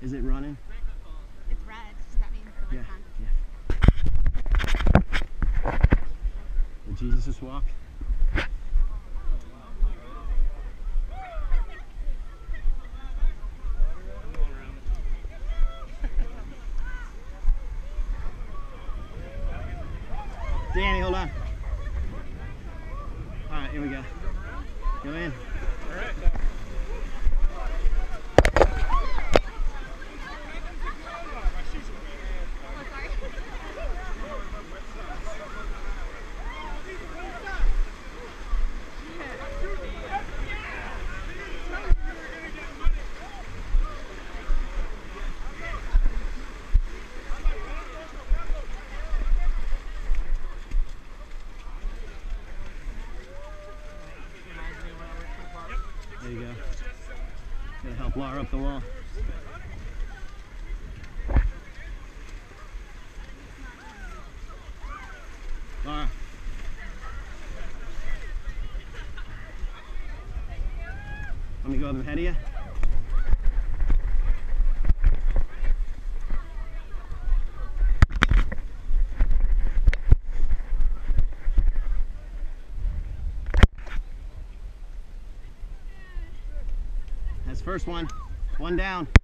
Is it running? It's red. Does that mean the light's on? Yeah. The Jesus walk. Danny, hold on. All right, here we go. Go in. All right. There you go. Gonna help Laura up the wall. Laura. Let me go up ahead of you. That's the first one. One down.